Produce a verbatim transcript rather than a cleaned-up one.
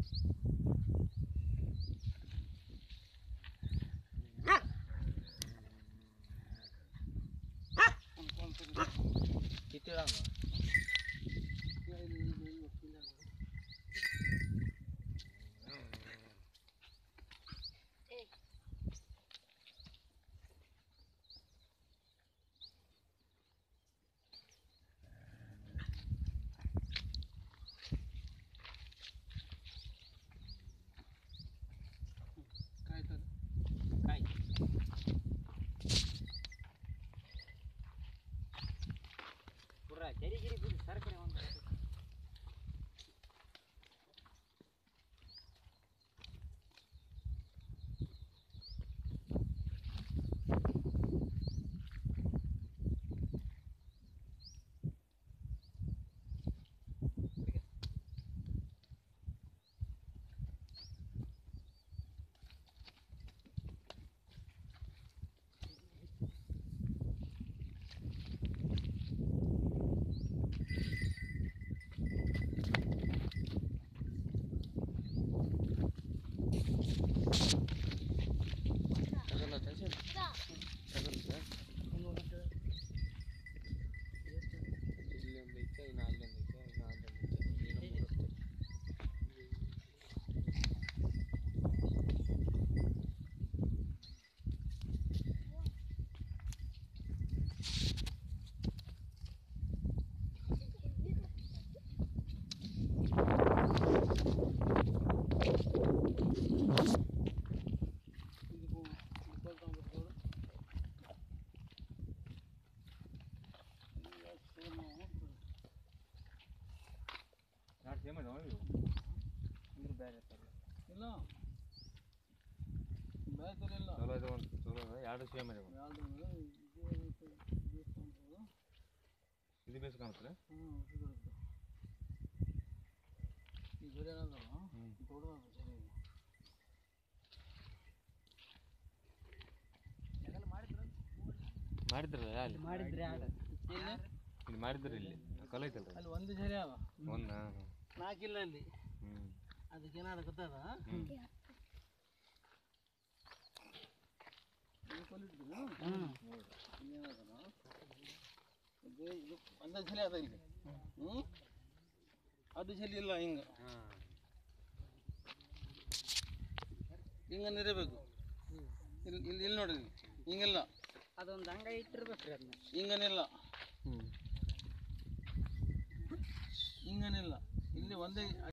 किती वेळा काय तर काय पुरा जरी जरी पुरी सरकरे ಒಂದು ಯಾರು ಸೇಮ್ ಅದ ಅಂದ್ರೆ ಬೇರೆ ಇಲ್ಲ ಬೇರೆ ಇಲ್ಲ ಚಲೋ ಇದೆ ಒಂದು ಚಲೋ ಎರಡು ಸೇಮ್ ಇದೆ ಇದು ಬೇಸ್ ಕಾಣುತ್ತೆ ಹ್ಞೂ ಈ ಜೋಡಿ ಏನದ ದೊಡ್ಡದ ಸರಿ ಮಾಡಿದ್ರಲ್ಲ ಅಲ್ಲಿ ಮಾಡಿದ್ರೆ ಇಲ್ಲಿ ಮಾಡಿದ್ರಿ ಇಲ್ಲಿ ಕಲ್ ಐತಲ್ರಿ ಅಲ್ಲಿ ಒಂದು ಸರಿ ಅವ ಒಂದ ನಾಲ್ಕಿಲ್ಲ ಅಲ್ಲಿ ಹ್ಞೂ ಅದಕ್ಕೆ ಏನಾದ ಗೊತ್ತದ ಒಂದೇ ಸಲ ಅದ ಇಲ್ಲಿ ಹ್ಞೂ ಅದು ಸಲ ಇಲ್ಲ ಹಿಂಗೆ ಹಿಂಗೆ ಇರಬೇಕು ಇಲ್ಲಿ ಇಲ್ಲಿ ಇಲ್ಲಿ ನೋಡ್ರಿ ಹಿಂಗೆಲ್ಲ ಅದೊಂದು ಹಂಗ ಇಟ್ಟಿರ್ಬೇಕ್ರಿ ಅದನ್ನ ಹಿಂಗನಿಲ್ಲ ಹಿಂಗನಿಲ್ಲ ಇಲ್ಲಿ ಒಂದೇ